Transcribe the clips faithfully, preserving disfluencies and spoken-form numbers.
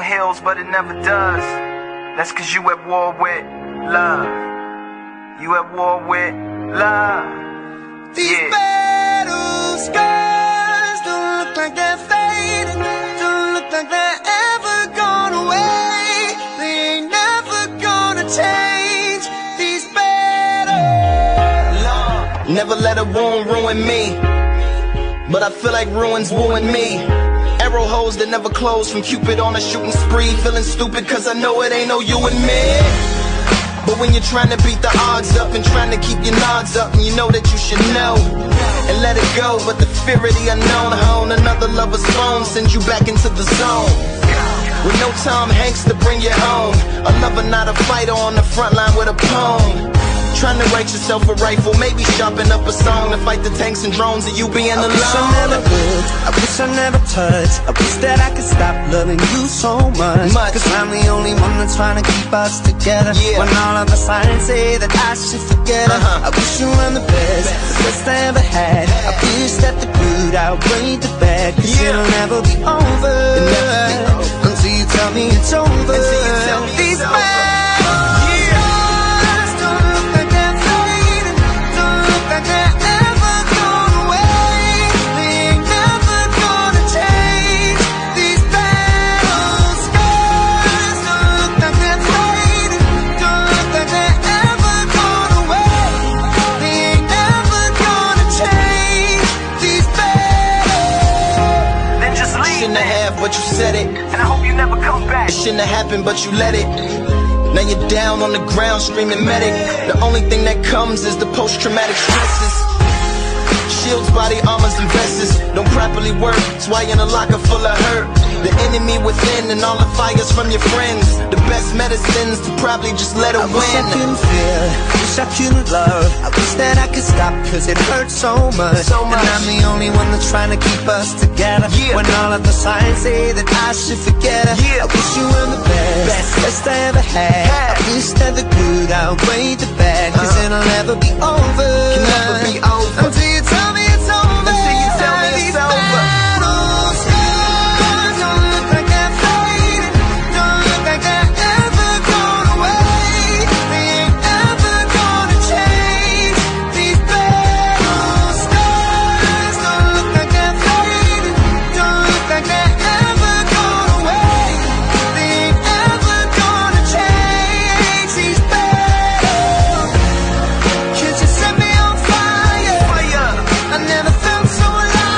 heals, but it never does. That's cause you at war with love. You at war with love. These yeah. battle scars don't look like they're fading, don't look like they're ever gone away. They ain't never gonna change. These battles. Never let a wound ruin me, but I feel like ruins wooing me. Arrow holes that never close from Cupid on a shooting spree. Feeling stupid cause I know it ain't no you and me. But when you're trying to beat the odds up and trying to keep your nods up, and you know that you should know and let it go, but the fear of the unknown, hone another lover's phone sends you back into the zone. With no Tom Hanks to bring you home, a lover not a fighter on the front line with a poem. Trying to write yourself a rifle, maybe sharpen up a song to fight the tanks and drones and you being alone. I wish I never looked, I wish I never touched, I wish that I could stop loving you so much, much. Cause I'm the only one that's trying to keep us together, yeah. When all of the signs say that I should forget her, uh-huh. I wish you were the best, the best I ever had. I wish that the good outweighed the bad, cause yeah. it'll never be over, it'll never be over until you tell me it's over. Until you tell me These it's over. But you said it, and I hope you never come back. It shouldn't have happened, but you let it. Now you're down on the ground screaming medic. The only thing that comes is the post-traumatic stresses. Shields, body armors, and vests don't properly work. That's why you're in a locker full of hurt. The enemy within and all the fires from your friends. The best medicines to probably just let it I win. Wish I couldn't feel, wish I couldn't love. I wish that I could stop cause it hurts so much. so much. And I'm the only one that's trying to keep us together, yeah. When all of the signs say that I should forget her, yeah. I wish you were the best, best, best I ever had, had. I wish that the good outweighed the bad, cause uh-huh. it'll never be over. Can never be over until you tell me it's over. Until you tell me it's over.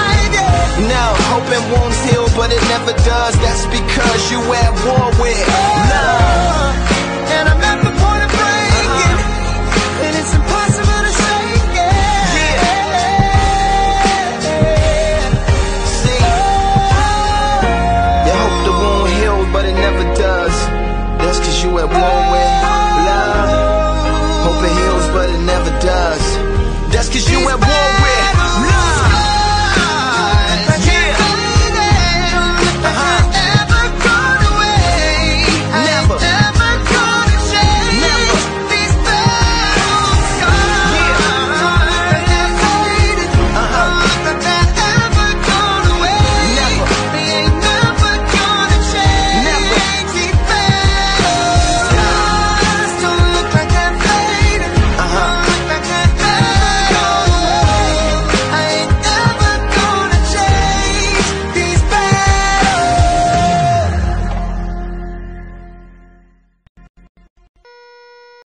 Wounds heal, but it never does. That's because you at war with